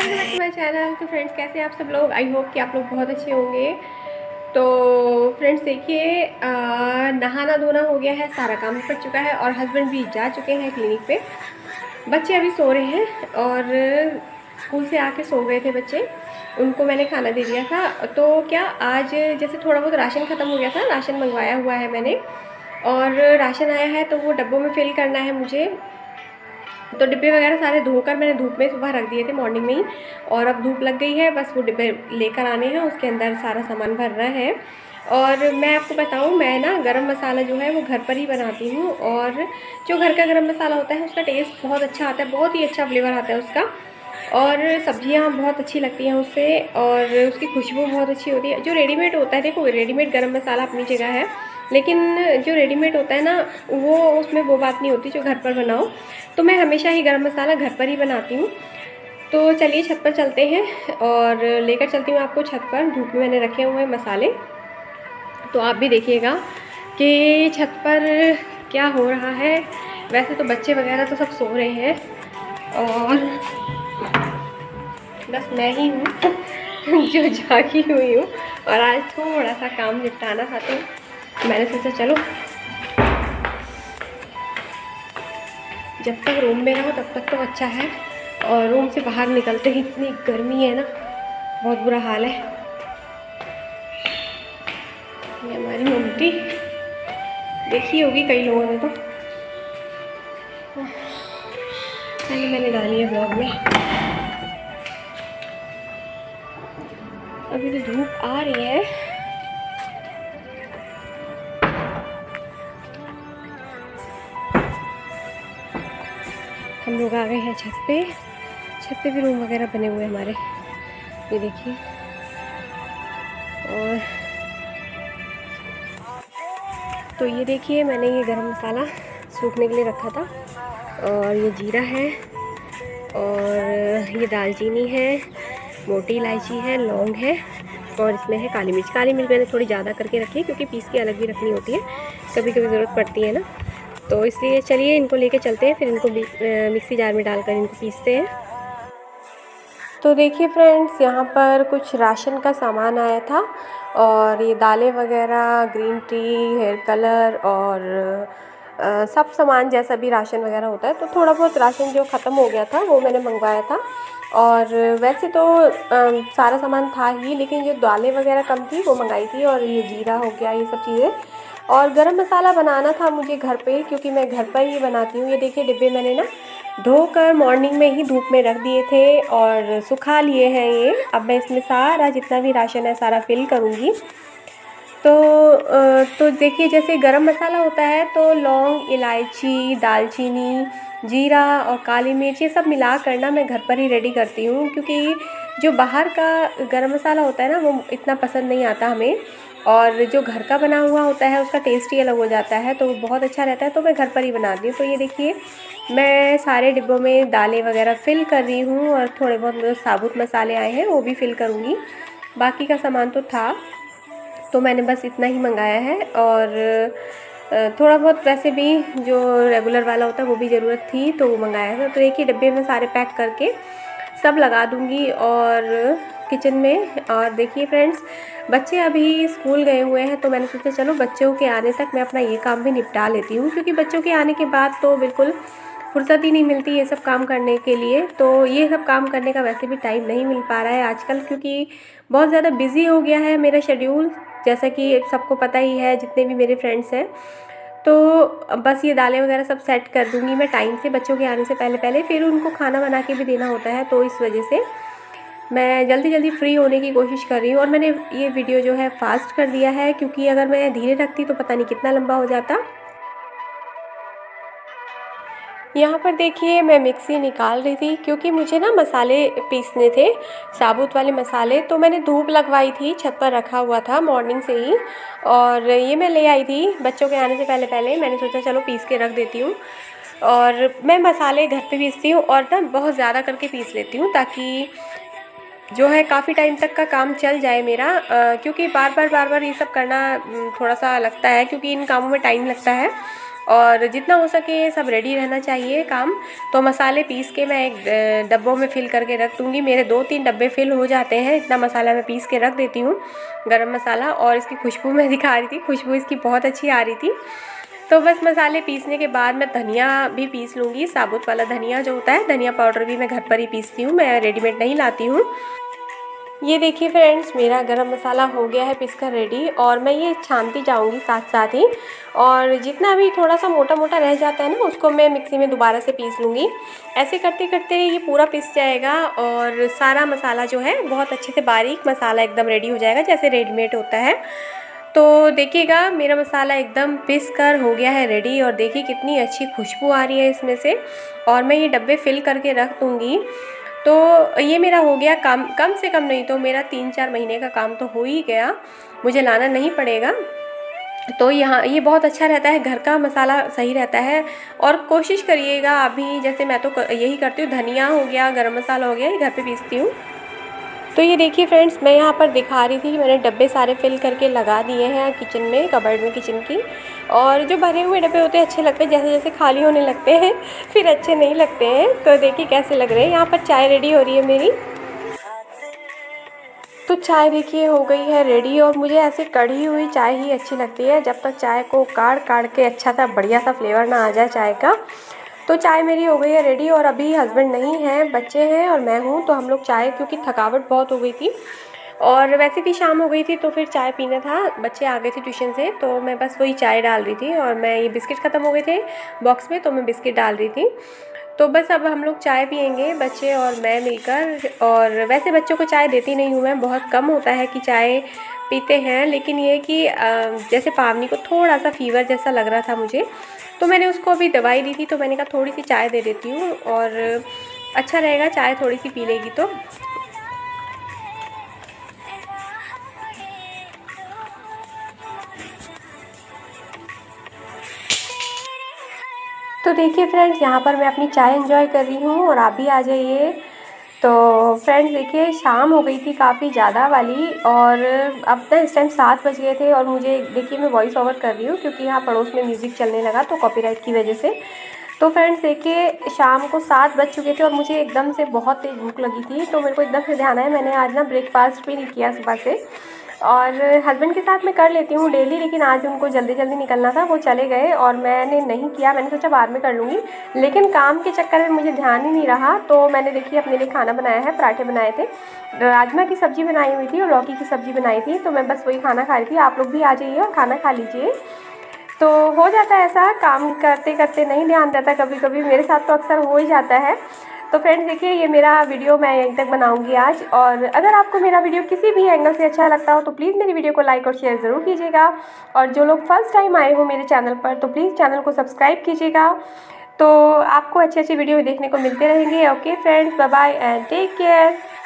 Welcome back to my channel. तो friends, कैसे हैं आप सब लोग? आई होप कि आप लोग बहुत अच्छे होंगे। तो फ्रेंड्स देखिए, नहाना धोना हो गया है, सारा काम निपट चुका है और हस्बैंड भी जा चुके हैं क्लिनिक पे। बच्चे अभी सो रहे हैं और स्कूल से आके सो गए थे बच्चे, उनको मैंने खाना दे दिया था। तो क्या आज जैसे थोड़ा बहुत राशन ख़त्म हो गया था, राशन मंगवाया हुआ है मैंने और राशन आया है तो वो डब्बों में फ़िल करना है मुझे। तो डिब्बे वगैरह सारे धोकर मैंने धूप में सुबह रख दिए थे मॉर्निंग में ही, और अब धूप लग गई है, बस वो डिब्बे लेकर आने हैं, उसके अंदर सारा सामान भरना है। और मैं आपको बताऊं, मैं ना गरम मसाला जो है वो घर पर ही बनाती हूँ, और जो घर का गरम मसाला होता है उसका टेस्ट बहुत अच्छा आता है, बहुत ही अच्छा फ्लेवर आता है उसका, और सब्जियां बहुत अच्छी लगती हैं उससे, और उसकी खुशबू बहुत अच्छी होती है। जो रेडीमेड होता है, देखो रेडीमेड गरम मसाला अपनी जगह है, लेकिन जो रेडीमेड होता है ना, वो उसमें वो बात नहीं होती जो घर पर बनाओ। तो मैं हमेशा ही गरम मसाला घर पर ही बनाती हूँ। तो चलिए छत पर चलते हैं और लेकर चलती हूँ आपको छत पर। धूप में मैंने रखे हुए हैं मसाले, तो आप भी देखिएगा कि छत पर क्या हो रहा है। वैसे तो बच्चे वगैरह तो सब सो रहे हैं और बस मैं ही हूँ जो जागी हुई हूँ, और आज थोड़ा सा काम निपटाना था तो मैंने सोचा चलो जब तक रूम में रहो तब तक तो अच्छा है, और रूम से बाहर निकलते ही इतनी गर्मी है ना, बहुत बुरा हाल है। ये हमारी मम्मी देखी होगी कई लोगों ने, तो पहले मैंने डाली है ब्लॉग में। अभी तो धूप आ रही है, हम लोग आ गए हैं छत पे। छत पे भी रूम वगैरह बने हुए हैं हमारे, ये देखिए। और तो ये देखिए, मैंने ये गरम मसाला सूखने के लिए रखा था, और ये जीरा है, और ये दालचीनी है, मोटी इलायची है, लौंग है, और इसमें है काली मिर्च। काली मिर्च मैंने थोड़ी ज़्यादा करके रखी है क्योंकि पीस के अलग भी रखनी होती है, कभी कभी ज़रूरत पड़ती है ना, तो इसलिए चलिए इनको लेके चलते हैं, फिर इनको मिक्सी जार में डालकर इनको पीसते हैं। तो देखिए फ्रेंड्स, यहाँ पर कुछ राशन का सामान आया था, और ये दालें वगैरह, ग्रीन टी, हेयर कलर, और सब सामान जैसा भी राशन वगैरह होता है। तो थोड़ा बहुत राशन जो ख़त्म हो गया था वो मैंने मंगवाया था, और वैसे तो सारा सामान था ही, लेकिन जो दालें वगैरह कम थी वो मंगाई थी, और ये जीरा हो गया, ये सब चीज़ें। और गरम मसाला बनाना था मुझे घर पे, क्योंकि मैं घर पर ही बनाती हूँ। ये देखिए डिब्बे मैंने ना धोकर मॉर्निंग में ही धूप में रख दिए थे और सुखा लिए हैं ये। अब मैं इसमें सारा जितना भी राशन है सारा फिल करूँगी। तो देखिए, जैसे गरम मसाला होता है तो लौंग, इलायची, दालचीनी, जीरा और काली मिर्च ये सब मिला कर ना मैं घर पर ही रेडी करती हूँ, क्योंकि जो बाहर का गरम मसाला होता है ना वो इतना पसंद नहीं आता हमें, और जो घर का बना हुआ होता है उसका टेस्ट ही अलग हो जाता है, तो बहुत अच्छा रहता है। तो मैं घर पर ही बनाती हूँ। तो ये देखिए, मैं सारे डिब्बों में दालें वगैरह फ़िल कर रही हूँ, और थोड़े बहुत जो साबुत मसाले आए हैं वो भी फ़िल करूँगी। बाकी का सामान तो था, तो मैंने बस इतना ही मंगाया है, और थोड़ा बहुत वैसे भी जो रेगुलर वाला होता है वो भी ज़रूरत थी तो वो मंगाया था। तो एक ही डब्बे में सारे पैक करके सब लगा दूँगी और किचन में। और देखिए फ्रेंड्स, बच्चे अभी स्कूल गए हुए हैं, तो मैंने सोचा चलो बच्चों के आने तक मैं अपना ये काम भी निपटा लेती हूँ, क्योंकि बच्चों के आने के बाद तो बिल्कुल फुर्सत ही नहीं मिलती ये सब काम करने के लिए। तो ये सब काम करने का वैसे भी टाइम नहीं मिल पा रहा है आजकल, क्योंकि बहुत ज़्यादा बिज़ी हो गया है मेरा शेड्यूल, जैसा कि सबको पता ही है जितने भी मेरे फ्रेंड्स हैं। तो बस ये दालें वगैरह सब सेट कर दूँगी मैं टाइम से, बच्चों के आने से पहले पहले, फिर उनको खाना बना के भी देना होता है, तो इस वजह से मैं जल्दी जल्दी फ्री होने की कोशिश कर रही हूँ। और मैंने ये वीडियो जो है फास्ट कर दिया है, क्योंकि अगर मैं धीरे रखती तो पता नहीं कितना लंबा हो जाता। यहाँ पर देखिए, मैं मिक्सी निकाल रही थी, क्योंकि मुझे ना मसाले पीसने थे, साबुत वाले मसाले, तो मैंने धूप लगवाई थी, छत पर रखा हुआ था मॉर्निंग से ही, और ये मैं ले आई थी बच्चों के आने से पहले पहले। मैंने सोचा चलो पीस के रख देती हूँ, और मैं मसाले घर पे पीसती हूँ और ना बहुत ज़्यादा करके पीस लेती हूँ, ताकि जो है काफ़ी टाइम तक का काम चल जाए मेरा, क्योंकि बार बार ये सब करना थोड़ा सा लगता है, क्योंकि इन कामों में टाइम लगता है। और जितना हो सके सब रेडी रहना चाहिए काम। तो मसाले पीस के मैं एक डब्बों में फ़िल करके रख दूँगी। मेरे 2-3 डब्बे फ़िल हो जाते हैं, इतना मसाला मैं पीस के रख देती हूँ, गरम मसाला। और इसकी खुशबू मैं दिखा रही थी, खुशबू इसकी बहुत अच्छी आ रही थी। तो बस मसाले पीसने के बाद मैं धनिया भी पीस लूँगी, साबुत वाला धनिया जो होता है, धनिया पाउडर भी मैं घर पर ही पीसती हूँ, मैं रेडीमेड नहीं लाती हूँ। ये देखिए फ्रेंड्स, मेरा गरम मसाला हो गया है पीसकर रेडी, और मैं ये छानती जाऊंगी साथ साथ ही। और जितना भी थोड़ा सा मोटा मोटा रह जाता है ना, उसको मैं मिक्सी में दोबारा से पीस लूँगी। ऐसे करते करते ये पूरा पिस जाएगा और सारा मसाला जो है बहुत अच्छे से बारीक मसाला एकदम रेडी हो जाएगा, जैसे रेडीमेड होता है। तो देखिएगा मेरा मसाला एकदम पिस कर हो गया है रेडी, और देखिए कितनी अच्छी खुशबू आ रही है इसमें से। और मैं ये डब्बे फिल करके रख दूँगी। तो ये मेरा हो गया काम, कम से कम नहीं तो मेरा 3-4 महीने का काम तो हो ही गया, मुझे लाना नहीं पड़ेगा। तो यहाँ ये बहुत अच्छा रहता है, घर का मसाला सही रहता है। और कोशिश करिएगा अभी, जैसे मैं तो यही करती हूँ, धनिया हो गया, गरम मसाला हो गया, ये घर पे पीसती हूँ। तो ये देखिए फ्रेंड्स, मैं यहाँ पर दिखा रही थी कि मैंने डब्बे सारे फिल करके लगा दिए हैं किचन में, कबर्ड में किचन की। और जो भरे हुए डब्बे होते हैं अच्छे लगते हैं, जैसे जैसे खाली होने लगते हैं फिर अच्छे नहीं लगते हैं। तो देखिए कैसे लग रहे हैं। यहाँ पर चाय रेडी हो रही है मेरी। तो चाय देखिए हो गई है रेडी, और मुझे ऐसे कढ़ी हुई चाय ही अच्छी लगती है, जब तक चाय को काढ़ के अच्छा सा बढ़िया सा फ्लेवर ना आ जाए चाय का। तो चाय मेरी हो गई है रेडी, और अभी हस्बैंड नहीं है, बच्चे हैं और मैं हूँ। तो हम लोग चाय, क्योंकि थकावट बहुत हो गई थी और वैसे भी शाम हो गई थी, तो फिर चाय पीना था। बच्चे आ गए थे ट्यूशन से, तो मैं बस वही चाय डाल रही थी। और मैं ये बिस्किट ख़त्म हो गए थे बॉक्स में, तो मैं बिस्किट डाल रही थी। तो बस अब हम लोग चाय पियेंगे, बच्चे और मैं मिलकर। और वैसे बच्चों को चाय देती नहीं हूँ मैं, बहुत कम होता है कि चाय पीते हैं। लेकिन ये कि जैसे पावनी को थोड़ा सा फीवर जैसा लग रहा था मुझे, तो मैंने उसको अभी दवाई दी थी, तो मैंने कहा थोड़ी सी चाय दे देती हूँ, और अच्छा रहेगा, चाय थोड़ी सी पी लेगी तो। तो देखिए फ्रेंड्स, यहाँ पर मैं अपनी चाय एंजॉय कर रही हूँ, और आप भी आ जाइए। तो फ्रेंड्स देखिए, शाम हो गई थी काफ़ी ज़्यादा वाली, और अब ना इस टाइम 7 बज गए थे। और मुझे देखिए, मैं वॉइस ओवर कर रही हूँ क्योंकि यहाँ पड़ोस में म्यूज़िक चलने लगा, तो कॉपीराइट की वजह से। तो फ्रेंड्स देखिए, शाम को 7 बज चुके थे और मुझे एकदम से बहुत तेज़ भूख लगी थी। तो मेरे को एकदम से ध्यान आया, मैंने आज ना ब्रेकफास्ट भी नहीं किया सुबह से। और हस्बैंड के साथ मैं कर लेती हूँ डेली, लेकिन आज उनको जल्दी जल्दी निकलना था, वो चले गए और मैंने नहीं किया। मैंने सोचा बाद में कर लूँगी, लेकिन काम के चक्कर में मुझे ध्यान ही नहीं रहा। तो मैंने देखिए अपने लिए खाना बनाया है, पराठे बनाए थे, राजमा की सब्ज़ी बनाई हुई थी और लौकी की सब्ज़ी बनाई थी। तो मैं बस वही खाना खा रही थी। आप लोग भी आ जाइए और खाना खा लीजिए। तो हो जाता है ऐसा, काम करते करते नहीं ध्यान रहता, कभी कभी मेरे साथ तो अक्सर हो ही जाता है। तो फ्रेंड्स देखिए, ये मेरा वीडियो मैं यहीं तक बनाऊंगी आज। और अगर आपको मेरा वीडियो किसी भी एंगल से अच्छा लगता हो तो प्लीज़ मेरी वीडियो को लाइक और शेयर ज़रूर कीजिएगा। और जो लोग फर्स्ट टाइम आए हो मेरे चैनल पर, तो प्लीज़ चैनल को सब्सक्राइब कीजिएगा। तो आपको अच्छी अच्छी वीडियो देखने को मिलते रहेंगे। Okay friends, bye bye and take care.